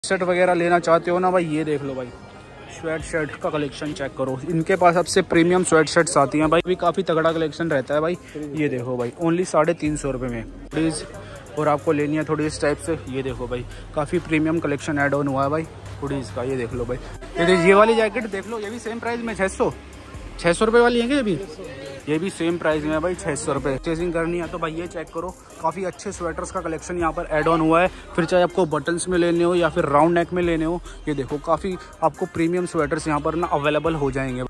Shirt वगैरह लेना चाहते हो ना भाई, ये देख लो भाई, स्वेट शर्ट का कलेक्शन चेक करो। इनके पास सबसे प्रीमियम स्वेट शर्ट्स आती हैं भाई, भी काफ़ी तगड़ा कलेक्शन रहता है भाई। ये देखो भाई, ओनली 350 रुपये में प्लीज़। और आपको लेनी है थोड़ी इस टाइप से, ये देखो भाई, काफ़ी प्रीमियम कलेक्शन ऐड ऑन हुआ है भाई हुडीज़ का। ये देख लो भाई, ये वाली जैकेट देख लो, ये भी सेम प्राइस में 600 रुपये वाली है क्या? ये भी सेम प्राइस में है भाई, 600 रुपये। परचेजिंग करनी है तो भाई ये चेक करो, काफ़ी अच्छे स्वेटर्स का कलेक्शन यहाँ पर ऐड ऑन हुआ है। फिर चाहे आपको बटन्स में लेने हो या फिर राउंड नेक में लेने हो, ये देखो काफ़ी आपको प्रीमियम स्वेटर्स यहाँ पर ना अवेलेबल हो जाएंगे।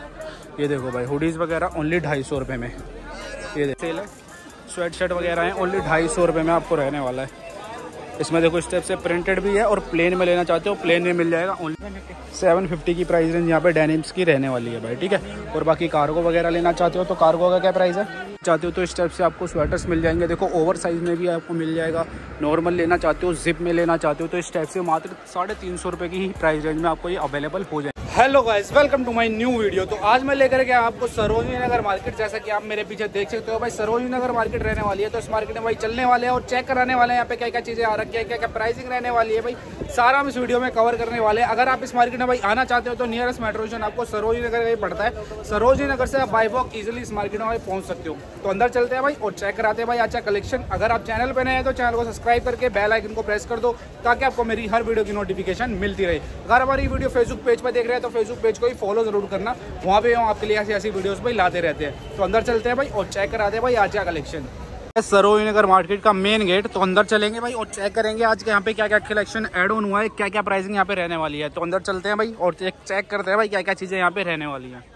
ये देखो भाई, हुडीज़ वगैरह ओनली 250 रुपये में। ये सेल है, स्वेट शर्ट वगैरह हैं ओनली 250 रुपये में आपको रहने वाला है। इसमें देखो स्टेप से प्रिंटेड भी है, और प्लेन में लेना चाहते हो प्लेन में मिल जाएगा ओनली 750 की प्राइस रेंज यहाँ पे डेनिम्स की रहने वाली है भाई, ठीक है। और बाकी कार्गो वगैरह लेना चाहते हो तो कार्गो का क्या प्राइस है चाहते हो तो इस टाइप से आपको स्वेटर्स मिल जाएंगे। देखो ओवर साइज में भी आपको मिल जाएगा, नॉर्मल लेना चाहते हो जिप में लेना चाहते हो तो इस टाइप से मात्र 350 रुपये की ही प्राइस रेंज में आपको ये अवेलेबल हो जाए। Hello guys, welcome to my new video. तो आज मैं लेकर के आपको सरोजनी नगर मार्केट, जैसा कि आप मेरे पीछे देख सकते हो भाई, सरोजनी नगर मार्केट रहने वाली है। तो इस मार्केट में भाई चलने वाले हैं और चेक कराने वाले हैं यहाँ पे क्या क्या चीजें आ रखी है, क्या क्या प्राइसिंग रहने वाली है भाई, सारा हम इस वीडियो में कवर करने वाले हैं। अगर आप इस मार्केट में भाई आना चाहते हो तो नियरेस्ट मेट्रो स्टेशन आपको सरोजनी नगर का ही पड़ता है। सरोजनी नगर से आप बाई वॉक इजिली इस मार्केट में भाई पहुंच सकते हो। तो अंदर चलते हैं भाई और चेक कराते हैं भाई अच्छा कलेक्शन। अगर आप चैनल पर नए हैं तो चैनल को सब्सक्राइब करके बेल आइकन को प्रेस कर दो, ताकि आपको मेरी हर वीडियो की नोटिफिकेशन मिलती रहे। अगर हमारी वीडियो फेसबुक पेज पर देख रहे हैं तो फेसबुक पेज को ही फॉलो जरूर करना, वहाँ पे हम आपके लिए ऐसी वीडियोस भाई लाते रहते हैं। तो अंदर चलते हैं भाई और चेक कराते हैं भाई आज का कलेक्शन। सरोजनी नगर मार्केट का मेन गेट, तो अंदर चलेंगे भाई और चेक करेंगे आज के यहाँ पे क्या क्या कलेक्शन ऐड ऑन हुआ है, क्या क्या प्राइसिंग यहाँ पे रहने वाली है। तो अंदर चलते हैं भाई और चेक करते हैं भाई क्या क्या चीजें यहाँ पे रहने वाली है।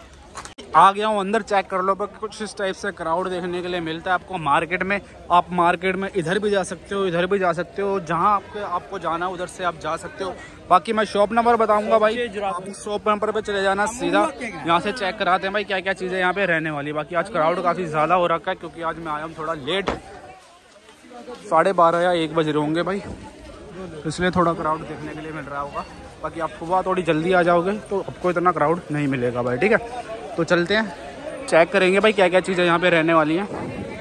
आ गया हूँ अंदर, चेक कर लो। पर कुछ इस टाइप से क्राउड देखने के लिए मिलता है आपको मार्केट में। आप मार्केट में इधर भी जा सकते हो, इधर भी जा सकते हो, जहाँ आपको जाना उधर से आप जा सकते हो। बाकी मैं शॉप नंबर बताऊंगा भाई, आप शॉप नंबर पे चले जाना सीधा, यहाँ से चेक कराते हैं भाई क्या क्या चीज़ें यहाँ पे रहने वाली है। बाकी आज क्राउड काफ़ी ज़्यादा हो रखा है, क्योंकि आज मैं आया हूँ थोड़ा लेट, 12:30 या 1 बज रहे होंगे भाई, इसलिए थोड़ा क्राउड देखने के लिए मिल रहा होगा। बाकी आप सुबह थोड़ी जल्दी आ जाओगे तो आपको इतना क्राउड नहीं मिलेगा भाई, ठीक है। तो चलते हैं, चेक करेंगे भाई क्या क्या चीज़ें यहाँ पे रहने वाली हैं।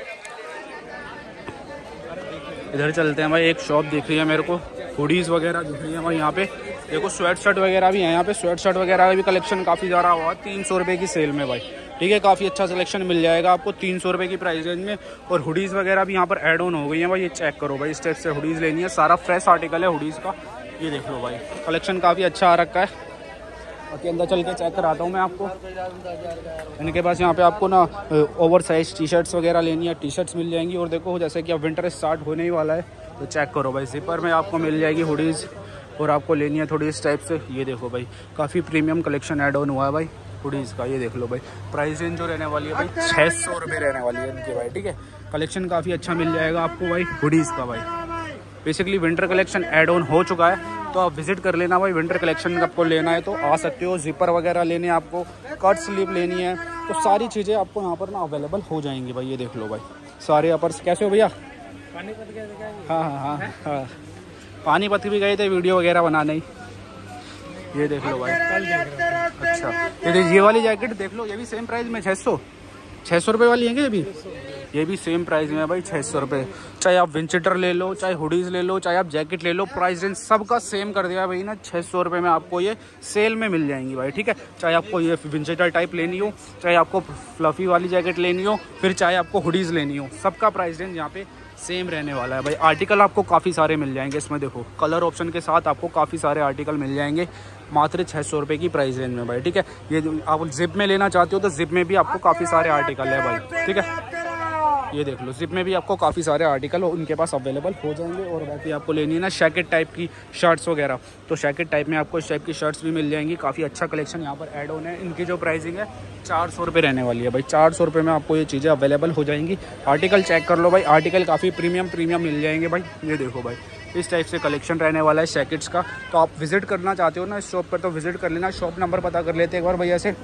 इधर चलते हैं भाई, एक शॉप दिख रही है मेरे को, हुडीज़ वगैरह दिख रही है भाई। यहाँ पे देखो स्वेट शर्ट वगैरह भी है, यहाँ पे स्वेट शर्ट वगैरह का भी कलेक्शन काफ़ी ज़्यादा हुआ है 300 रुपये की सेल में भाई, ठीक है। काफ़ी अच्छा सिलेक्शन मिल जाएगा आपको 300 रुपये की प्राइस रेंज में। और हुडीज़ वगैरह भी यहाँ पर ऐड ऑन हो गई है भाई, ये चेक करो भाई, इस टाइप से हुडीज़ लेनी है, सारा फ्रेश आर्टिकल है हुडीज़ का। ये देख लो भाई, कलेक्शन काफ़ी अच्छा आ रखा है। बाकी अंदर चल के चेक कराता हूँ मैं आपको। इनके पास यहाँ पे आपको ना ओवर साइज टी शर्ट्स वगैरह लेनी है, टी शर्ट्स मिल जाएंगी। और देखो जैसे कि अब विंटर स्टार्ट होने ही वाला है, तो चेक करो भाई, जिपर में आपको मिल जाएगी हुडीज़। और आपको लेनी है थोड़ी इस टाइप से, ये देखो भाई, काफ़ी प्रीमियम कलेक्शन ऐड ऑन हुआ है भाई हुडीज़ का। ये देख लो भाई, प्राइस रेंज जो रहने वाली है भाई 600 रुपये रहने वाली है इनकी भाई, ठीक है। कलेक्शन काफ़ी अच्छा मिल जाएगा आपको भाई हुडीज़ का भाई। Basically winter collection add on हो चुका है, तो आप विजिट कर लेना भाई। विंटर कलेक्शन आपको लेना है तो आ सकते हो। जिपर वगैरह लेने हैं आपको, कट स्लीव लेनी है, तो सारी चीज़ें आपको यहाँ पर ना अवेलेबल हो जाएंगी भाई। ये देख लो भाई, सारे अपर्स। कैसे हो भैया? पानीपत गए? हाँ, पानीपत भी गए थे वीडियो वगैरह बनाने ही। ये देख लो भाई, अच्छा ये वाली जैकेट देख लो, ये भी सेम प्राइस में 600 रुपये वाली है क्या? ये भी सेम प्राइस में है भाई, 600 रुपये। चाहे आप विंचेटर ले लो, चाहे हुडीज़ ले लो, चाहे आप जैकेट ले लो, प्राइस रेंज सबका सेम कर दिया भाई ना, 600 रुपये में आपको ये सेल में मिल जाएंगी भाई, ठीक है। चाहे आपको ये विंचेटर टाइप लेनी हो, चाहे आपको फ्लफी वाली जैकेट लेनी हो, फिर चाहे आपको हुडीज़ लेनी हो, सबका प्राइस रेंज यहाँ पे सेम रहने वाला है भाई। आर्टिकल आपको काफ़ी सारे मिल जाएंगे इसमें, देखो कलर ऑप्शन के साथ आपको काफ़ी सारे आर्टिकल मिल जाएंगे मात्र 600 रुपये की प्राइस रेंज में भाई, ठीक है। ये आप जिप में लेना चाहते हो तो जिप में भी आपको काफ़ी सारे आर्टिकल है भाई, ठीक है। ये देख लो, जिप में भी आपको काफ़ी सारे आर्टिकल उनके पास अवेलेबल हो जाएंगे। और बाकी आपको लेनी है ना शैकेट टाइप की शर्ट्स वगैरह, तो शैकेट टाइप में आपको इस टाइप की शर्ट्स भी मिल जाएंगी। काफ़ी अच्छा कलेक्शन यहाँ पर ऐड ऑन है। इनकी जो प्राइसिंग है 400 रुपये रहने वाली है भाई, 400 रुपये में आपको ये चीज़ें अवेलेबल हो जाएंगी। आर्टिकल चेक कर लो भाई, आर्टिकल काफ़ी प्रीमियम मिल जाएंगे भाई। ये देखो भाई, इस टाइप से कलेक्शन रहने वाला है जैकेट्स का। तो आप विजिट करना चाहते हो ना इस शॉप पर तो विजिट कर लेना। शॉप नंबर पता कर लेते हैं एक बार भैया से।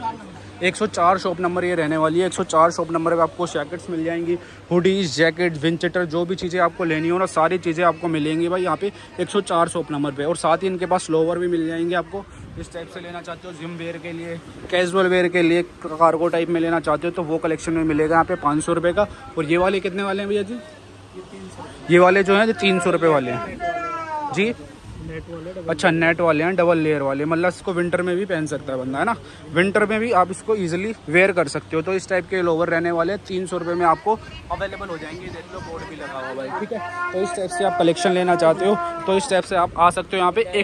104 शॉप नंबर ये रहने वाली है। 104 शॉप नंबर पे आपको जैकेट्स मिल जाएंगी, हुडीज़, जैकेट, विंचेटर, जो भी चीज़ें आपको लेनी हो ना सारी चीज़ें आपको मिलेंगी भाई यहाँ पे 104 शॉप नंबर पे। और साथ ही इनके पास लोवर भी मिल जाएंगे आपको, इस टाइप से लेना चाहते हो जिम वेयर के लिए, कैजुअल वेयर के लिए, कार्गो टाइप में लेना चाहते हो तो वो कलेक्शन में मिलेगा यहाँ पे 500 रुपये का। और ये वाले कितने वाले हैं भैया जी? ये वाले जो हैं 300 रुपये वाले हैं जी। अच्छा नेट वाले हैं, डबल लेयर वाले, मतलब इसको विंटर में भी पहन सकता है बंदा, है ना। विंटर में भी आप इसको इजीली वेयर कर सकते हो। तो इस टाइप के लोवर रहने वाले 300 रुपये में आपको अवेलेबल हो जाएंगे। देख लो बोर्ड भी लगा हुआ भाई, ठीक है। तो इस टाइप से आप कलेक्शन लेना चाहते हो तो इस टाइप से आप आ सकते हो। यहाँ पे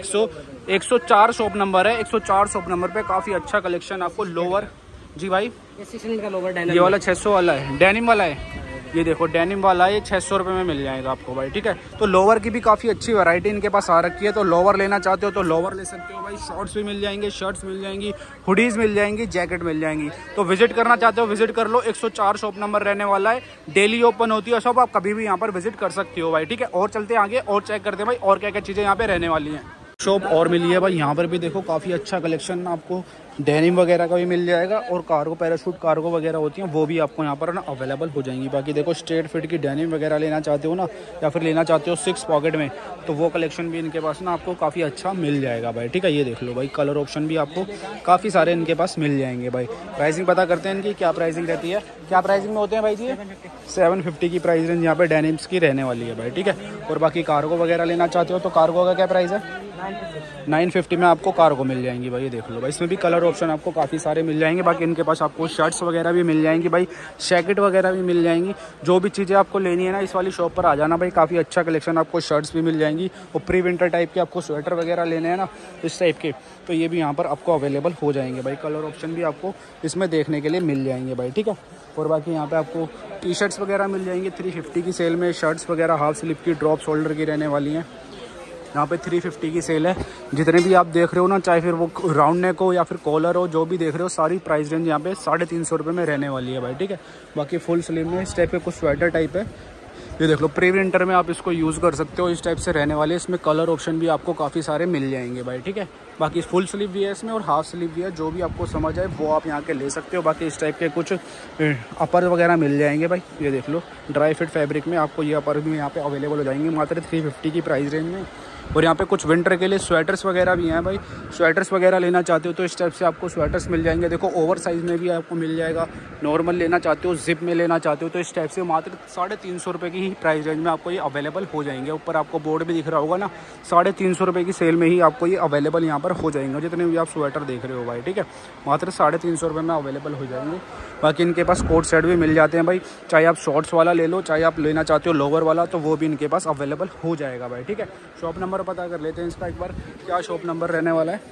104 शॉप नंबर है, 104 शॉप नंबर पे काफ़ी अच्छा कलेक्शन आपको लोवर। जी भाई का लोवर ये वाला 600 वाला है, डेनिम वाला है। ये देखो डेनिम वाला है, ये 600 रुपये में मिल जाएगा आपको भाई, ठीक है। तो लोवर की भी काफ़ी अच्छी वैरायटी इनके पास आ रखी है। तो लोवर लेना चाहते हो तो लोवर ले सकते हो भाई। शॉर्ट्स भी मिल जाएंगे, शर्ट्स मिल जाएंगी, हुडीज़ मिल जाएंगी, जैकेट मिल जाएंगी। तो विजिट करना चाहते हो विजिट कर लो। 104 शॉप नंबर रहने वाला है, डेली ओपन होती है शॉप, आप कभी भी यहाँ पर विजिट कर सकते हो भाई, ठीक है। और चलते हैं आगे और चेक करते हैं भाई और क्या क्या चीज़ें यहाँ पे रहने वाली हैं। शॉप और मिली है भाई, यहाँ पर भी देखो काफ़ी अच्छा कलेक्शन आपको डेनिम वगैरह का भी मिल जाएगा और कार्गो पैराशूट कार्गो वगैरह होती हैं वो भी आपको यहाँ पर ना अवेलेबल हो जाएंगी। बाकी देखो स्ट्रेट फिट की डेनिम वगैरह लेना चाहते हो ना, या फिर लेना चाहते हो 6 पॉकेट में, तो वो कलेक्शन भी इनके पास ना आपको काफ़ी अच्छा मिल जाएगा भाई, ठीक है। ये देख लो भाई, कलर ऑप्शन भी आपको काफ़ी सारे इनके पास मिल जाएंगे भाई। प्राइसिंग पता करते हैं इनकी क्या प्राइसिंग रहती है, क्या प्राइसिंग में होते हैं भाई जी। 750 की प्राइस रेंज यहाँ पर डेनिम्स की रहने वाली है भाई, ठीक है। और बाकी कार्गो वगैरह लेना चाहते हो तो कार्गो का क्या प्राइस है, 950 में आपको कार्गो मिल जाएंगी भाई। ये देख लो भाई, इसमें भी कलर ऑप्शन आपको काफ़ी सारे मिल जाएंगे। बाकी इनके पास आपको शर्ट्स वगैरह भी मिल जाएंगी भाई, जैकेट वगैरह भी मिल जाएंगी। जो भी चीज़ें आपको लेनी है ना इस वाली शॉप पर आ जाना भाई, काफ़ी अच्छा कलेक्शन आपको शर्ट्स भी मिल जाएंगी। और प्री विंटर टाइप के आपको स्वेटर वगैरह लेने हैं ना इस टाइप के, तो ये भी यहाँ पर आपको अवेलेबल हो जाएंगे भाई। कलर ऑप्शन भी आपको इसमें देखने के लिए मिल जाएंगे भाई, ठीक है। और बाकी यहाँ पे आपको टी शर्ट्स वगैरह मिल जाएंगी 350 की सेल में। शर्ट्स वगैरह हाफ स्लीव की ड्रॉप शोल्डर की रहने वाली हैं, यहाँ पे 350 की सेल है। जितने भी आप देख रहे हो ना, चाहे फिर वो राउंड नेक हो या फिर कॉलर हो, जो भी देख रहे हो सारी प्राइस रेंज यहाँ पे 350 रुपये में रहने वाली है भाई, ठीक है। बाकी फुल स्लीव में इस टाइप के कुछ स्वेटर टाइप है, ये देख लो। प्री विंटर में आप इसको यूज़ कर सकते हो, इस टाइप से रहने वाले। इसमें कलर ऑप्शन भी आपको काफ़ी सारे मिल जाएंगे भाई, ठीक है। बाकी फुल स्लीव भी है इसमें और हाफ स्लीव भी है, जो भी आपको समझ आए वो आप यहाँ के ले सकते हो। बाकी इस टाइप के कुछ अपर वगैरह मिल जाएंगे भाई, ये देख लो। ड्राई फिट फैब्रिक में आपको ये अपर भी यहाँ पे अवेलेबल हो जाएंगे मात्र 350 की प्राइस रेंज में। और यहाँ पे कुछ विंटर के लिए स्वेटर्स वगैरह भी हैं भाई। स्वेटर्स वगैरह लेना चाहते हो तो इस टाइप से आपको स्वेटर्स मिल जाएंगे। देखो ओवर साइज़ में भी आपको मिल जाएगा, नॉर्मल लेना चाहते हो, जिप में लेना चाहते हो तो इस टाइप से मात्र 350 रुपये की ही प्राइस रेंज में आपको ये अवेलेबल हो जाएंगे। ऊपर आपको बोर्ड भी दिख रहा होगा ना, 350 रुपये की सेल में ही आपको ये अवेलेबल यहाँ पर हो जाएंगे। जितने भी आप स्वेटर देख रहे हो भाई, ठीक है, मात्र 350 रुपये में अवेलेबल हो जाएंगे। बाकी इनके पास कोट सेट भी मिल जाते हैं भाई, चाहे आप शॉर्ट्स वाला ले लो, चाहे आप लेना चाहते हो लोवर वाला, तो वो भी इनके पास अवेलेबल हो जाएगा भाई, ठीक है। शॉप नंबर पता कर लेते हैं इसका एक बार, क्या शॉप नंबर रहने वाला है।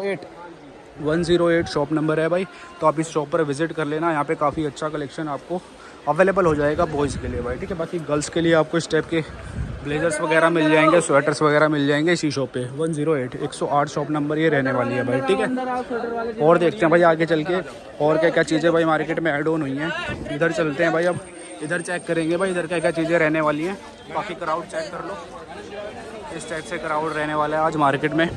108 शॉप नंबर है भाई। तो आप इस शॉप पर विजिट कर लेना, यहाँ पे काफ़ी अच्छा कलेक्शन आपको अवेलेबल हो जाएगा बॉयज़ के लिए भाई, ठीक है। बाकी गर्ल्स के लिए आपको इस टाइप के ब्लेजर्स वगैरह मिल जाएंगे, स्वेटर्स वगैरह मिल जाएंगे इसी शॉप पे। 108 शॉप नंबर ये रहने वाली है भाई, ठीक है। और देखते हैं भाई आगे चल के और क्या क्या चीज़ें भाई मार्केट में ऐड ऑन हुई हैं। इधर चलते हैं भाई, अब इधर चेक करेंगे भाई इधर क्या क्या चीज़ें रहने वाली हैं। बाकी क्राउड चेक कर लो, इस टाइप से क्राउड रहने वाला है आज मार्केट में।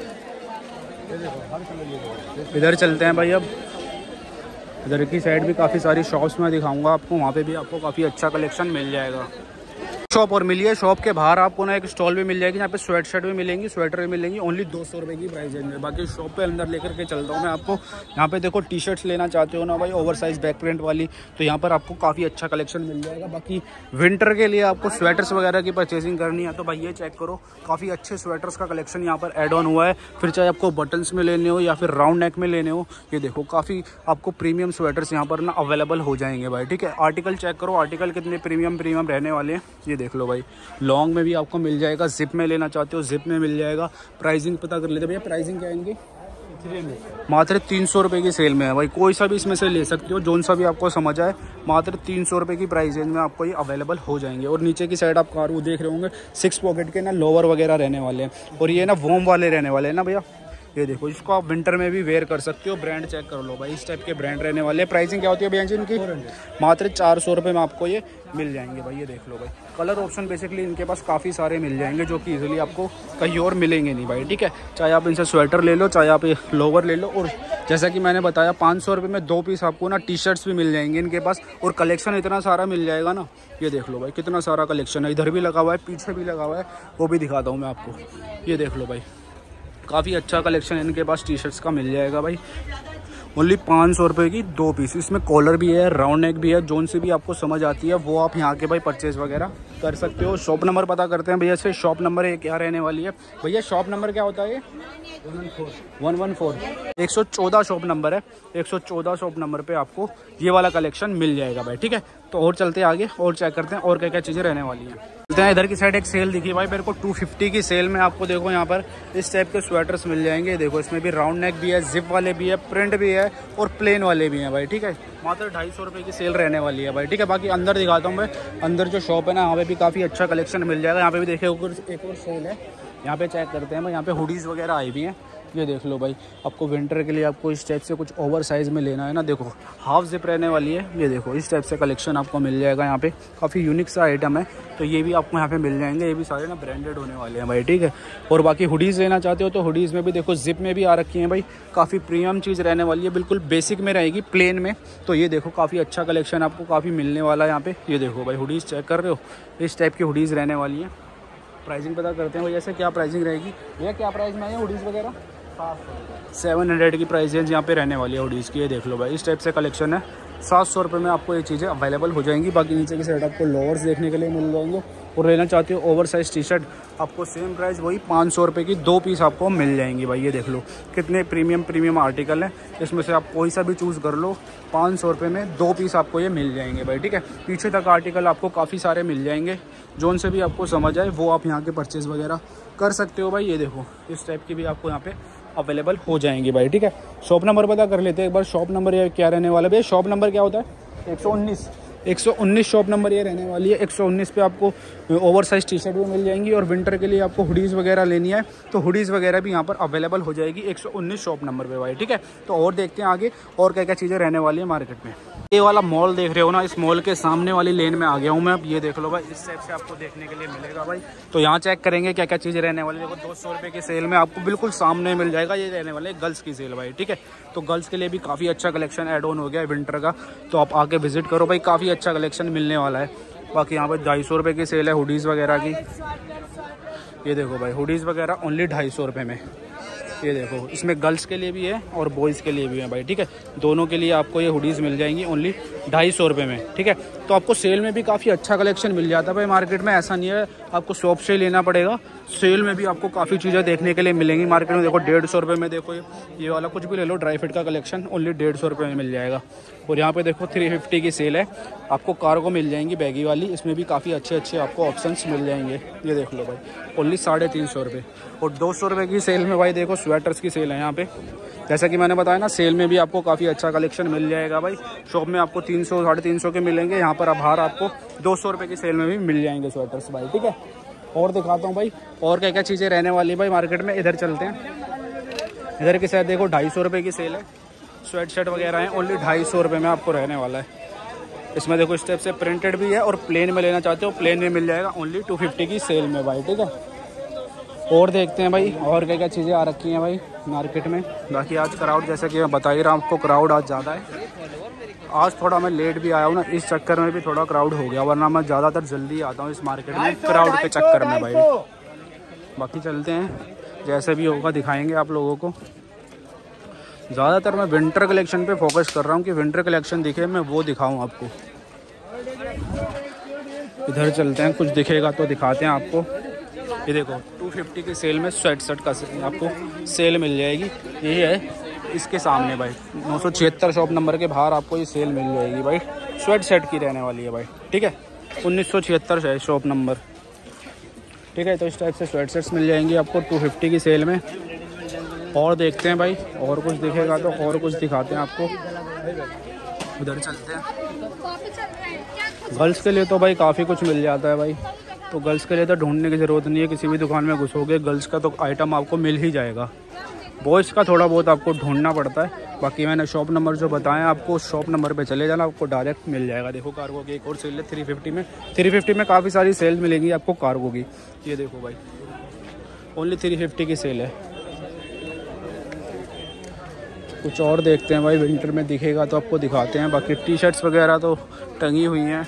इधर चलते हैं भाई, अब इधर की साइड भी काफ़ी सारी शॉप्स में दिखाऊंगा आपको, वहाँ पे भी आपको काफ़ी अच्छा कलेक्शन मिल जाएगा। शॉप और मिली है, शॉप के बाहर आपको ना एक स्टॉल भी मिल जाएगी, यहाँ पे स्वेट शर्ट भी मिलेंगी, स्वेटर भी मिलेंगी, ओनली 200 रुपये की प्राइस रेंज में। बाकी शॉप पे अंदर लेकर के चलता हूँ मैं आपको। यहाँ पे देखो टी शर्ट्स लेना चाहते हो ना भाई, ओवर साइज बैक प्रिंट वाली, तो यहाँ पर आपको काफ़ी अच्छा कलेक्शन मिल जाएगा। बाकी विंटर के लिए आपको स्वेटर्स वगैरह की परचेजिंग करनी है तो भाई ये चेक करो, काफ़ी अच्छे स्वेटर्स का कलेक्शन यहाँ पर एड ऑन हुआ है। फिर चाहे आपको बटन्स में लेने हो या फिर राउंड नेक में लेने हो, ये देखो काफ़ी आपको प्रीमियम स्वेटर्स यहाँ पर ना अवेलेबल हो जाएंगे भाई, ठीक है। आर्टिकल चेक करो, आर्टिकल कितने प्रीमियम रहने वाले हैं, ये देख लो भाई। लॉन्ग में भी आपको मिल जाएगा, जिप में लेना चाहते हो जिप में मिल जाएगा। प्राइसिंग पता कर लेते भैया, प्राइसिंग क्या है इनकी, मात्र 300 रुपये की सेल में है भाई। कोई सा भी इसमें से ले सकते हो, जोन सा भी आपको समझ आए, मात्र 300 रुपये की प्राइस रेंज में आपको ये अवेलेबल हो जाएंगे। और नीचे की साइड आप कार वो देख रहे होंगे 6 पॉकेट के ना लोअर वगैरह रहने वाले हैं, और ये ना वॉर्म वाले रहने वाले हैं ना भैया। ये देखो, इसको आप विंटर में भी वेयर कर सकते हो। ब्रांड चेक कर लो भाई, इस टाइप के ब्रांड रहने वाले हैं। प्राइसिंग क्या होती है भैया जी इनकी, मात्र 400 रुपये में आपको ये मिल जाएंगे भाई। ये देख लो भाई, कलर ऑप्शन बेसिकली इनके पास काफ़ी सारे मिल जाएंगे, जो कि इजीली आपको कहीं और मिलेंगे नहीं भाई, ठीक है। चाहे आप इनसे स्वेटर ले लो, चाहे आप लोवर ले लो। और जैसा कि मैंने बताया 500 रुपये में 2 पीस आपको ना टी शर्ट्स भी मिल जाएंगे इनके पास। और कलेक्शन इतना सारा मिल जाएगा ना, ये देख लो भाई कितना सारा कलेक्शन है। इधर भी लगा हुआ है, पीछे भी लगा हुआ है, वो भी दिखाता हूँ मैं आपको। ये देख लो भाई, काफ़ी अच्छा कलेक्शन इनके पास टी शर्ट्स का मिल जाएगा भाई। ओनली 500 रुपये की 2 पीस। इसमें कॉलर भी है, राउंड नेक भी है, जोन से भी आपको समझ आती है वो आप यहाँ के भाई परचेज वगैरह कर सकते हो। शॉप नंबर पता करते हैं भैया से, शॉप नंबर ये क्या रहने वाली है भैया? शॉप नंबर क्या होता है ये? 114 114 शॉप नंबर है। 114 शॉप नंबर पे आपको ये वाला कलेक्शन मिल जाएगा भाई, ठीक है। तो और चलते हैं आगे और चेक करते हैं और क्या क्या चीज़ें रहने वाली हैं। चलते हैं इधर की साइड, एक सेल दिखी भाई मेरे को 250 की सेल में। आपको देखो यहाँ पर इस टाइप के स्वेटर्स मिल जाएंगे। देखो इसमें भी राउंड नेक भी है, जिप वाले भी है, प्रिंट भी है और प्लेन वाले भी हैं भाई, ठीक है। मात्र 250 रुपये की सेल रहने वाली है भाई, ठीक है। बाकी अंदर दिखाता हूँ मैं, अंदर जो शॉप है ना यहाँ पे भी काफ़ी अच्छा कलेक्शन मिल जाएगा। यहाँ पे भी देखिए एक और सेल है, यहाँ पे चेक करते हैं भाई। यहाँ पे हुडीज़ वगैरह आई भी हैं, ये देख लो भाई। आपको विंटर के लिए आपको इस टाइप से कुछ ओवर साइज़ में लेना है ना, देखो हाफ जिप रहने वाली है। ये देखो इस टाइप से कलेक्शन आपको मिल जाएगा यहाँ पे, काफ़ी यूनिक सा आइटम है। तो ये भी आपको यहाँ पे मिल जाएंगे, ये भी सारे ना ब्रांडेड होने वाले हैं भाई, ठीक है। और बाकी हुडीज़ लेना चाहते हो तो हुडीज़ में भी देखो जिप में भी आ रखी हैं भाई, काफ़ी प्रीमियम चीज़ रहने वाली है, बिल्कुल बेसिक में रहेगी, प्लेन में। तो ये देखो काफ़ी अच्छा कलेक्शन आपको काफ़ी मिलने वाला है यहाँ पे। ये देखो भाई हुडीज़ चेक कर रहे हो, इस टाइप की हुडीज़ रहने वाली है। प्राइसिंग पता करते हैं भाई ऐसे क्या प्राइसिंग रहेगी भैया, क्या प्राइस में है हुडीज़ वगैरह? 700 की प्राइस रेंज यहाँ पे रहने वाली है हुडीज़ की। ये देख लो भाई इस टाइप से कलेक्शन है। 700 रुपये में आपको ये चीज़ें अवेलेबल हो जाएंगी। बाकी नीचे की साइड आपको लोअर्स देखने के लिए मिल जाएंगे। और लेना चाहते हो ओवर साइज टी शर्ट, आपको सेम प्राइस वही 500 रुपये की 2 पीस आपको मिल जाएंगी भाई। ये देख लो कितने प्रीमियम आर्टिकल हैं, इसमें से आप कोई सा भी चूज़ कर लो। 500 रुपये में 2 पीस आपको ये मिल जाएंगे भाई, ठीक है। पीछे तक आर्टिकल आपको काफ़ी सारे मिल जाएंगे, जोन से भी आपको समझ आए वो आप यहाँ के परचेज़ वगैरह कर सकते हो भाई। ये देखो इस टाइप की भी आपको यहाँ पे अवेलेबल हो जाएंगी भाई, ठीक है। शॉप नंबर पता कर लेते हैं एक बार, शॉप नंबर ये क्या रहने वाला है भैया? शॉप नंबर क्या होता है? 119 शॉप नंबर ये रहने वाली है। 119 पे आपको ओवर साइज टी शर्ट भी मिल जाएंगी। और विंटर के लिए आपको हुडीज़ वगैरह लेनी है तो हुडीज़ वगैरह भी यहाँ पर अवेलेबल हो जाएगी 119 शॉप नंबर पे भाई, ठीक है। तो और देखते हैं आगे और क्या क्या चीज़ें रहने वाली है मार्केट में। ये वाला मॉल देख रहे हो ना, इस मॉल के सामने वाली लेन में आ गया हूँ मैं। अब ये देख लो भाई इस टाइप से आपको देखने के लिए मिलेगा भाई। तो यहाँ चेक करेंगे क्या क्या चीज़ें रहने वाली है। देखो 200 रुपये की सेल में आपको बिल्कुल सामने मिल जाएगा। ये रहने वाले गर्ल्स की सेल भाई, ठीक है। तो गर्ल्स के लिए भी काफ़ी अच्छा कलेक्शन ऐड ऑन हो गया है विंटर का। तो आप आके विजिट करो भाई, काफ़ी अच्छा कलेक्शन मिलने वाला है। बाकी यहाँ पर 250 रुपये की सेल है हुडीज़ वगैरह की। ये देखो भाई हुडीज़ वगैरह ओनली 250 रुपये में। ये देखो इसमें गर्ल्स के लिए भी है और बॉयज़ के लिए भी है भाई, ठीक है। दोनों के लिए आपको ये हुडीज़ मिल जाएंगी ओनली 250 रुपये में, ठीक है। तो आपको सेल में भी काफ़ी अच्छा कलेक्शन मिल जाता है भाई मार्केट में। ऐसा नहीं है आपको शॉप से ही लेना पड़ेगा, सेल में भी आपको काफ़ी चीज़ें देखने के लिए मिलेंगी मार्केट में। देखो 150 रुपये में देखो ये वाला कुछ भी ले लो, ड्राई फिट का कलेक्शन ओनली 150 रुपये में मिल जाएगा। और यहाँ पे देखो 350 की सेल है, आपको कार्गो मिल जाएंगी बैगी वाली। इसमें भी काफ़ी अच्छे आपको ऑप्शंस मिल जाएंगे। ये देख लो भाई ओनली 350 रुपये। और 200 रुपये की सेल में भाई देखो स्वेटर्स की सेल है यहाँ पे। जैसा कि मैंने बताया ना, सेल में भी आपको काफ़ी अच्छा कलेक्शन मिल जाएगा भाई। शॉप में आपको 300 350 के मिलेंगे, यहाँ पर बाहर आपको 200 रुपये की सेल में भी मिल जाएंगे स्वेटर्स भाई, ठीक है। और दिखाता हूँ भाई और क्या क्या चीज़ें रहने वाली भाई मार्केट में। इधर चलते हैं, इधर की साइड देखो 250 रुपये की सेल है। स्वेट शर्ट वगैरह हैं ओनली 250 रुपये में आपको रहने वाला है। इसमें देखो इस टाइप से प्रिंटेड भी है और प्लेन में लेना चाहते हो प्लेन में मिल जाएगा ओनली 250 की सेल में भाई, ठीक है। और देखते हैं भाई और क्या क्या चीज़ें आ रखी हैं भाई मार्केट में। बाकी आज क्राउड जैसा कि मैं बता ही रहा हूँ आपको, क्राउड आज ज़्यादा है। आज थोड़ा मैं लेट भी आया हूँ ना, इस चक्कर में भी थोड़ा क्राउड हो गया, वरना मैं ज़्यादातर जल्दी आता हूँ इस मार्केट में क्राउड के चक्कर में भाई। बाकी चलते हैं, जैसे भी होगा दिखाएंगे आप लोगों को। ज़्यादातर मैं विंटर कलेक्शन पे फोकस कर रहा हूँ कि विंटर कलेक्शन दिखे, मैं वो दिखाऊँ आपको। इधर चलते हैं, कुछ दिखेगा तो दिखाते हैं आपको। ये देखो 250 की सेल में स्वेट शर्ट का आपको सेल मिल जाएगी। ये है इसके सामने भाई 976 शॉप नंबर के बाहर आपको ये सेल मिल जाएगी भाई। स्वेट शर्ट की रहने वाली है भाई, ठीक है। 1976 है शॉप नंबर, ठीक है। तो इस टाइप से स्वेट शर्ट्स मिल जाएंगी आपको 250 की सेल में। और देखते हैं भाई और कुछ दिखेगा तो और कुछ दिखाते हैं आपको। उधर चलते हैं। गर्ल्स के लिए तो भाई काफ़ी कुछ मिल जाता है भाई। तो गर्ल्स के लिए तो ढूंढने की ज़रूरत नहीं है, किसी भी दुकान में घुसोगे गर्ल्स का तो आइटम आपको मिल ही जाएगा। बॉयज़ का थोड़ा बहुत आपको ढूंढना पड़ता है। बाकी मैंने शॉप नंबर जो बताया आपको, शॉप नंबर पे चले जाना, आपको डायरेक्ट मिल जाएगा। देखो कार्गो की एक और सेल है 350 में काफ़ी सारी सेल मिलेंगी आपको कार्गो की। ये देखो भाई ओनली 350 की सेल है। कुछ और देखते हैं भाई, विंटर में दिखेगा तो आपको दिखाते हैं। बाकी टी शर्ट्स वगैरह तो टंगी हुई हैं।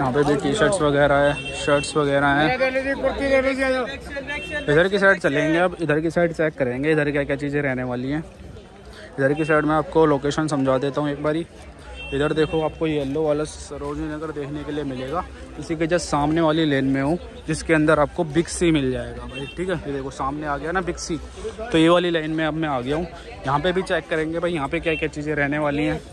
यहाँ पे भी टी शर्ट्स वगैरह है, शर्ट्स वगैरह हैं। इधर की साइड चलेंगे, अब इधर की साइड चेक करेंगे इधर क्या क्या चीज़ें रहने वाली हैं। इधर की साइड में आपको लोकेशन समझा देता हूँ एक बारी। इधर देखो आपको येलो वाला सरोजनी नगर देखने के लिए मिलेगा। इसी के जस्ट सामने वाली लेन में हूँ, जिसके अंदर आपको बिग सी मिल जाएगा भाई, ठीक है। ये देखो सामने आ गया ना बिग सी, तो ये वाली लाइन में अब मैं आ गया हूँ। यहाँ पे भी चेक करेंगे भाई यहाँ पे क्या क्या चीज़ें रहने वाली हैं।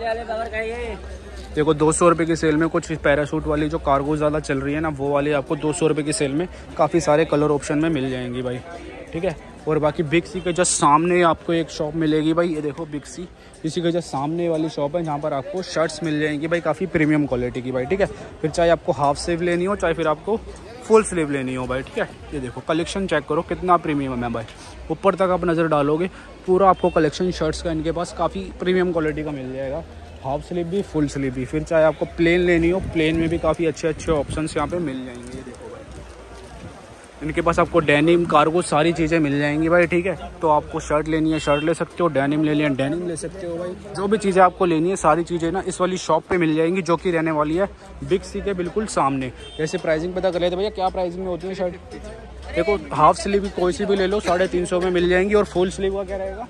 देखो 200 रुपये की सेल में कुछ पैराशूट वाली जो कार्गो ज़्यादा चल रही है ना, वो वाली आपको 200 रुपये की सेल में काफ़ी सारे कलर ऑप्शन में मिल जाएंगी भाई, ठीक है। और बाकी बिग सी के जस्ट सामने आपको एक शॉप मिलेगी भाई, ये देखो बिग सी, इसी के जस्ट सामने वाली शॉप है जहाँ पर आपको शर्ट्स मिल जाएंगी भाई काफ़ी प्रीमियम क्वालिटी की भाई, ठीक है। फिर चाहे आपको हाफ स्लीव लेनी हो, चाहे फिर आपको फुल स्लीव लेनी हो भाई, ठीक है। ये देखो कलेक्शन चेक करो कितना प्रीमियम है भाई, ऊपर तक आप नज़र डालोगे पूरा आपको कलेक्शन शर्ट्स का इनके पास काफ़ी प्रीमियम क्वालिटी का मिल जाएगा, हाफ स्लीव भी फुल स्लीव भी। फिर चाहे आपको प्लेन लेनी हो, प्लेन में भी काफ़ी अच्छे अच्छे ऑप्शंस यहाँ पे मिल जाएंगे। ये देखो भाई इनके पास आपको डेनिम कार्गो सारी चीज़ें मिल जाएंगी भाई, ठीक है। तो आपको शर्ट लेनी है शर्ट ले सकते हो, डेनिम ले लिया डेनिम ले सकते हो भाई, जो भी चीज़ें आपको लेनी है सारी चीज़ें ना इस वाली शॉप पे मिल जाएंगी, जो कि रहने वाली है बिग सी के बिल्कुल सामने। जैसे प्राइसिंग पता कर लेते भैया क्या प्राइसिंग में होती है शर्ट। देखो हाफ स्लीव कोई सी भी ले लो 350 में मिल जाएंगी, और फुल स्लीव का क्या रहेगा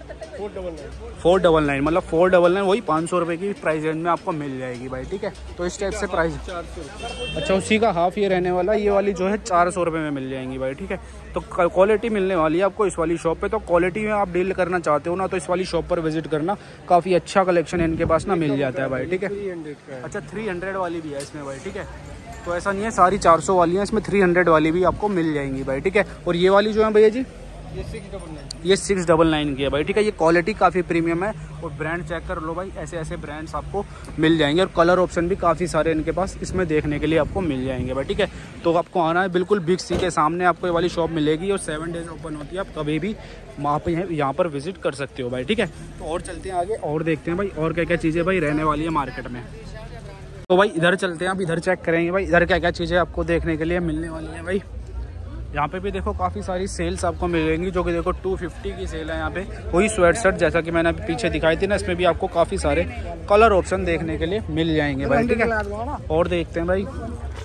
499, मतलब 499 वही 500 रुपये की प्राइस रेंज में आपको मिल जाएगी भाई, ठीक है। तो इस टाइप से प्राइस, अच्छा उसी का हाफ ये रहने वाला, ये वाली जो है 400 रुपये में मिल जाएंगी भाई, ठीक है। तो क्वालिटी मिलने वाली है आपको इस वाली शॉप पे। तो क्वालिटी में आप डील करना चाहते हो ना, तो इस वाली शॉप पर विजिट करना, काफ़ी अच्छा कलेक्शन इनके पास ना मिल जाता है भाई, ठीक है। अच्छा 300 वाली भी है इसमें भाई, ठीक है। तो ऐसा नहीं है सारी 400 वाली हैं, इसमें 300 वाली भी आपको मिल जाएंगी भाई, ठीक है। और ये वाली जो है भैया जी ये 699 की है भाई, ठीक है। ये क्वालिटी काफ़ी प्रीमियम है, और ब्रांड चेक कर लो भाई, ऐसे ऐसे ब्रांड्स आपको मिल जाएंगे, और कलर ऑप्शन भी काफ़ी सारे इनके पास इसमें देखने के लिए आपको मिल जाएंगे भाई, ठीक है। तो आपको आना है बिल्कुल बिग सी के सामने आपको ये वाली शॉप मिलेगी, और 7 डेज ओपन होती है, आप कभी भी वहाँ पे यहाँ पर विजिट कर सकते हो भाई, ठीक है। तो और चलते हैं आगे और देखते हैं भाई और क्या क्या चीज़ें भाई रहने वाली है मार्केट में। तो भाई इधर चलते हैं, आप इधर चेक करेंगे भाई इधर क्या क्या चीज़ें आपको देखने के लिए मिलने वाली हैं भाई। यहाँ पे भी देखो काफ़ी सारी सेल्स आपको मिलेंगी, जो कि देखो 250 की सेल है यहाँ पे। वही स्वेट शर्ट जैसा कि मैंने अभी पीछे दिखाई थी ना, इसमें भी आपको काफ़ी सारे कलर ऑप्शन देखने के लिए मिल जाएंगे भाई, ठीक है। और देखते हैं भाई,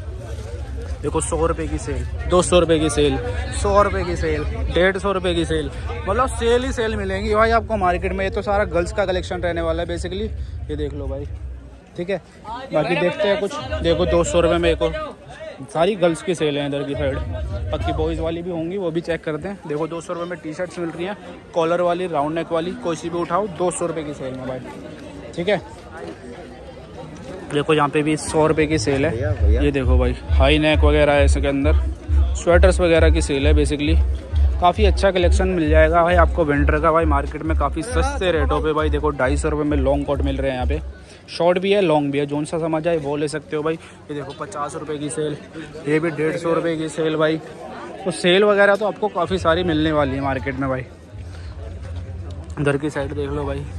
देखो 100 रुपये की सेल, 200 रुपये की सेल, 100 रुपये की सेल, 150 रुपये की सेल, मतलब सेल ही सेल मिलेंगी भाई आपको मार्केट में। ये तो सारा गर्ल्स का कलेक्शन रहने वाला है बेसिकली, ये देख लो भाई, ठीक है। बाकी देखते हैं कुछ, देखो 200 रुपये में एक और सारी गर्ल्स की सेल है इधर की साइड, बाकी बॉयज़ वाली भी होंगी वो भी चेक करते हैं। देखो 200 रुपये में टी शर्ट्स मिल रही हैं, कॉलर वाली राउंड नेक वाली, कोई सी भी उठाओ 200 रुपये की सेल में भाई, ठीक है। देखो यहाँ पे भी 100 रुपये की सेल है, ये देखो भाई हाई नेक वगैरह है इसके अंदर, स्वेटर्स वगैरह की सेल है बेसिकली। काफ़ी अच्छा कलेक्शन मिल जाएगा भाई आपको विंटर का भाई मार्केट में काफ़ी सस्ते रेटों पे भाई। देखो 250 रुपये में लॉन्ग कोट मिल रहे हैं यहाँ पे, शॉर्ट भी है लॉन्ग भी है, जोन सा समझ आए वो ले सकते हो भाई। ये देखो 50 रुपये की सेल, ये भी 150 रुपये की सेल भाई। तो सेल वगैरह तो आपको काफ़ी सारी मिलने वाली है मार्केट में भाई। इधर की साइड देख लो भाई,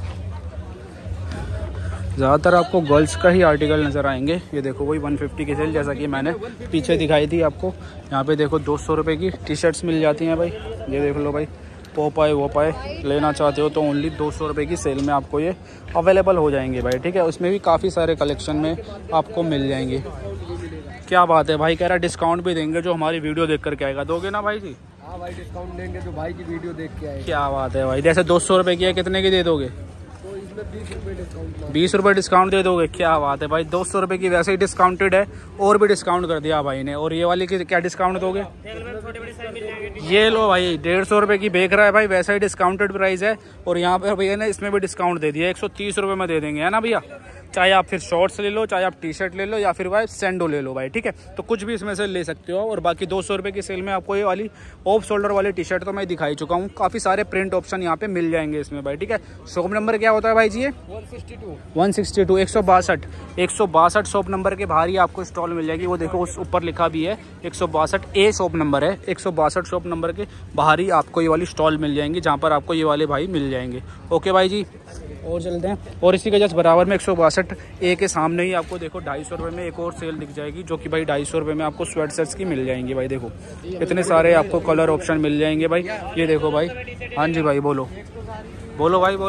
ज़्यादातर आपको गर्ल्स का ही आर्टिकल नज़र आएंगे। ये देखो वही 150 की सेल जैसा कि मैंने पीछे दिखाई थी आपको। यहाँ पे देखो 200 रुपये की टी शर्ट्स मिल जाती हैं भाई, ये देख लो भाई। पोपाए वोपाए लेना चाहते हो तो ओनली 200 रुपये की सेल में आपको ये अवेलेबल हो जाएंगे भाई, ठीक है। उसमें भी काफ़ी सारे कलेक्शन में आपको मिल जाएंगे। क्या बात है भाई, कह रहा डिस्काउंट भी देंगे जो हमारी वीडियो देख कर के आएगा, दोगे ना भाई जी? हाँ भाई डिस्काउंट देंगे जो भाई की वीडियो देख के आएगा। क्या बात है भाई, जैसे 200 रुपये की है कितने की दे दोगे? तो इसमें 20 रुपये डिस्काउंट, 20 रुपये डिस्काउंट दे दोगे? क्या बात है भाई, 200 रुपये की वैसे ही डिस्काउंटेड है, और भी डिस्काउंट कर दिया भाई ने। और ये वाली की क्या डिस्काउंट दोगे? ये लो भाई 150 रुपये की बेच रहा है भाई, वैसा ही डिस्काउंटेड प्राइस है। और यहाँ पर भैया ने इसमें भी डिस्काउंट दे दिया, 130 रुपये में दे देंगे, है ना भैया। चाहे आप फिर शॉर्ट्स ले लो, चाहे आप टी शर्ट ले लो, या फिर भाई सैंडो ले लो भाई, ठीक है। तो कुछ भी इसमें से ले सकते हो। और बाकी 200 रुपये की सेल में आपको ये वाली ऑफ शोल्डर वाली टी शर्ट तो मैं दिखाई चुका हूँ। काफ़ी सारे प्रिंट ऑप्शन यहाँ पे मिल जाएंगे इसमें भाई, ठीक है। शॉप नंबर क्या होता है भाई जी? ये 162 162 शॉप नंबर के बाहर ही आपको स्टॉल मिल जाएगी। वो देखो उस ऊपर लिखा भी है 162 ए शॉप नंबर है, 162 शॉप नंबर के बाहर ही आपको ये वाली स्टॉल मिल जाएंगी, जहाँ पर आपको ये वाले भाई मिल जाएंगे। ओके भाई जी, और चलते हैं। और इसी के जस्ट बराबर में 162 ए के सामने ही आपको देखो 250 रुपये में एक और सेल दिख जाएगी, जो कि भाई 250 रुपये में आपको स्वेट शर्ट्स की मिल जाएंगी भाई। देखो इतने सारे आपको कलर ऑप्शन मिल जाएंगे भाई, ये देखो भाई। हाँ जी भाई बोलो बोलो भाई बोलो।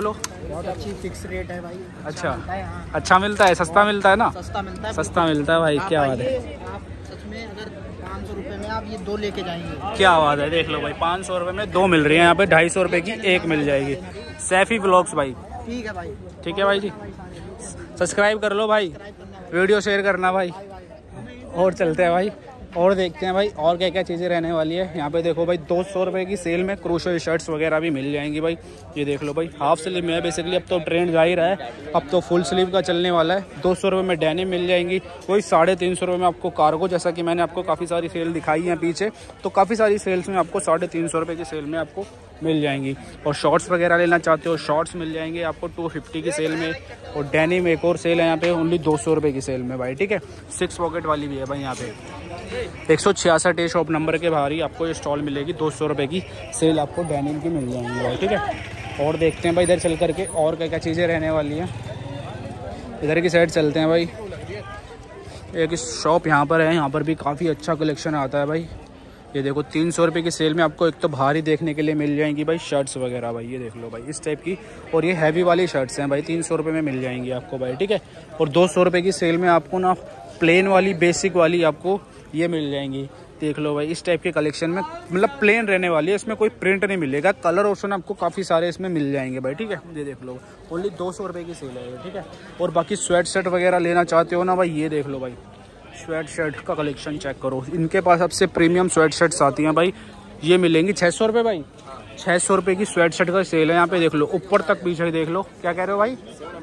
बहुत अच्छी फिक्स रेट है भाई। अच्छा हाँ। अच्छा मिलता है, सस्ता मिलता है ना? सस्ता मिलता है, सस्ता मिलता है भाई, क्या बात है। आप सच में अगर 500 रुपये में आप ये 2 लेके जाएंगे, क्या बात है। देख लो भाई 500 रुपये में 2 मिल रही है यहाँ पे, 250 रुपये की एक मिल जाएगी। सैफी व्लॉग्स भाई। ठीक है भाई, ठीक है भाई जी, सब्सक्राइब कर लो भाई, वीडियो शेयर करना भाई। और चलते हैं भाई और देखते हैं भाई और क्या क्या चीज़ें रहने वाली है यहाँ पे। देखो भाई 200 रुपये की सेल में क्रोशो शर्ट्स वगैरह भी मिल जाएंगी भाई। ये देख लो भाई हाफ स्लीव में है बेसिकली, अब तो ट्रेंड जा ही रहा है, अब तो फुल स्लीव का चलने वाला है। 200 रुपये में डेनिम मिल जाएंगी, कोई 350 रुपये में आपको कार्गो, जैसा कि मैंने आपको काफ़ी सारी सेल दिखाई है पीछे, तो काफ़ी सारी सेल्स में आपको 350 रुपये की सेल में आपको मिल जाएंगी। और शॉर्ट्स वगैरह लेना चाहते हो, शॉर्ट्स मिल जाएंगे आपको 250 की सेल में। और डेनिम एक और सेल है यहाँ पे ओनली 200 रुपये की सेल में भाई। ठीक है, 6 पॉकेट वाली भी है भाई यहाँ पे। 166 शॉप नंबर के बाहर ही आपको ये स्टॉल मिलेगी, 200 रुपये की सेल आपको डेनिम की मिल जाएंगी भाई। ठीक है, और देखते हैं भाई इधर चल करके और क्या क्या चीज़ें रहने वाली हैं। इधर की साइड चलते हैं भाई। एक शॉप यहाँ पर है, यहाँ पर भी काफ़ी अच्छा कलेक्शन आता है भाई। ये देखो 300 रुपये की सेल में आपको एक तो भारी देखने के लिए मिल जाएंगी भाई शर्ट्स वगैरह भाई। ये देख लो भाई इस टाइप की, और ये हैवी वाली शर्ट्स हैं भाई, 300 रुपये में मिल जाएंगी आपको भाई। ठीक है, और 200 रुपये की सेल में आपको ना प्लेन वाली बेसिक वाली आपको ये मिल जाएंगी। देख लो भाई इस टाइप के कलेक्शन में, मतलब प्लेन रहने वाली है, इसमें कोई प्रिंट नहीं मिलेगा, कलर ऑप्शन आपको काफ़ी सारे इसमें मिल जाएंगे भाई। ठीक है, ये देख लो ओनली 200 रुपये की सेल है ये। ठीक है, और बाकी स्वेट शर्ट वगैरह लेना चाहते हो ना भाई, ये देख लो भाई स्वेट शर्ट का कलेक्शन चेक करो। इनके पास सबसे प्रीमियम स्वेट शर्ट्स आती हैं भाई, ये मिलेंगी 600 रुपये भाई। 600 रुपये की स्वेट शर्ट का सेल है यहाँ पे, देख लो ऊपर तक पीछे देख लो। क्या कह रहे हो भाई?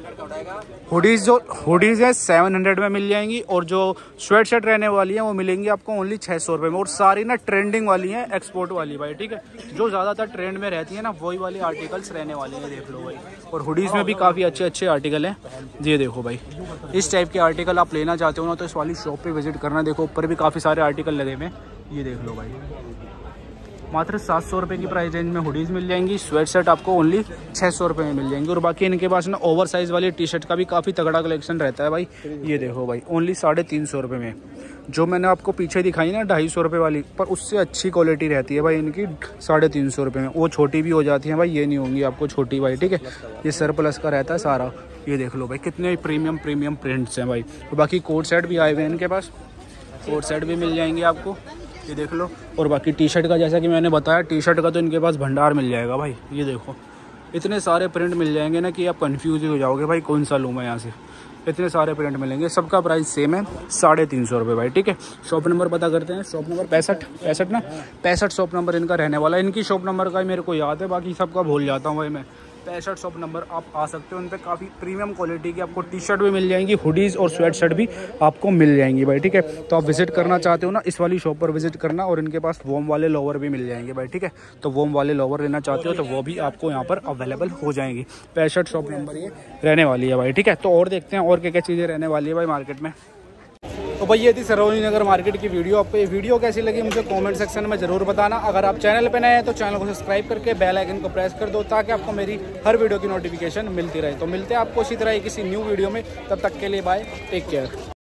हुडीज़ है 700 में मिल जाएंगी, और जो स्वेट शर्ट रहने वाली है वो मिलेंगी आपको ओनली 600 रुपये में। और सारी ना ट्रेंडिंग वाली हैं, एक्सपोर्ट वाली भाई। ठीक है, जो ज़्यादातर ट्रेंड में रहती है ना वही वाली आर्टिकल्स रहने वाली हैं, देख लो भाई। और हुडीज़ में भी काफ़ी अच्छे अच्छे आर्टिकल हैं, ये देखो भाई। इस टाइप के आर्टिकल आप लेना चाहते हो ना तो इस वाली शॉप पे विजिट करना। देखो ऊपर भी काफ़ी सारे आर्टिकल लगे हुए हैं, ये देख लो भाई। मात्र 700 रुपये की प्राइस रेंज में हुडीज़ मिल जाएंगी, स्वेट शर्ट आपको ओनली 600 रुपये में मिल जाएंगी। और बाकी इनके पास ना ओवर साइज़ वाली टी शर्ट का भी काफ़ी तगड़ा कलेक्शन रहता है भाई। ये देखो भाई ओनली 350 रुपये में। जो मैंने आपको पीछे दिखाई ना 250 रुपये वाली, पर उससे अच्छी क्वालिटी रहती है भाई इनकी 350 रुपये में। वो छोटी भी हो जाती है भाई, ये नहीं होंगी आपको छोटी भाई। ठीक है, ये सरप्लस का रहता है सारा। ये देख लो भाई कितने प्रीमियम प्रिंट्स हैं भाई। और बाकी कोट सेट भी आए हुए हैं इनके पास, कोट सेट भी मिल जाएंगे आपको, ये देख लो। और बाकी टी शर्ट का जैसा कि मैंने बताया, टी शर्ट का तो इनके पास भंडार मिल जाएगा भाई। ये देखो इतने सारे प्रिंट मिल जाएंगे ना कि आप कंफ्यूज ही हो जाओगे भाई कौन सा लूँ मैं यहाँ से। इतने सारे प्रिंट मिलेंगे, सबका प्राइस सेम है 350 रुपये भाई। ठीक है, शॉप नंबर पता करते हैं। शॉप नंबर 65 शॉप नंबर इनका रहने वाला है। इनकी शॉप नंबर का ही मेरे को याद है, बाकी सबका भूल जाता हूँ भाई मैं। 65 शॉप नंबर आप आ सकते हो, उन पर काफ़ी प्रीमियम क्वालिटी की आपको टी शर्ट भी मिल जाएंगी, हुडीज़ और स्वेट शर्ट भी आपको मिल जाएंगी भाई। ठीक है, तो आप विजिट करना चाहते हो ना इस वाली शॉप पर विजिट करना। और इनके पास वॉर्म वाले लोवर भी मिल जाएंगे भाई। ठीक है, तो वॉर्म वाले लोवर लेना चाहते हो तो वो भी आपको यहाँ पर अवेलेबल हो जाएंगी। 65 शॉप नंबर ये रहने वाली है भाई। ठीक है, तो और देखते हैं और क्या क्या चीज़ें रहने वाली है भाई मार्केट में। तो भाई ये थी सरोजनी नगर मार्केट की वीडियो। आपको ये वीडियो कैसी लगी मुझे कमेंट सेक्शन में ज़रूर बताना। अगर आप चैनल पे नए हैं तो चैनल को सब्सक्राइब करके बेल आइकन को प्रेस कर दो, ताकि आपको मेरी हर वीडियो की नोटिफिकेशन मिलती रहे। तो मिलते हैं आपको इसी तरह किसी न्यू वीडियो में, तब तक के लिए बाय, टेक केयर।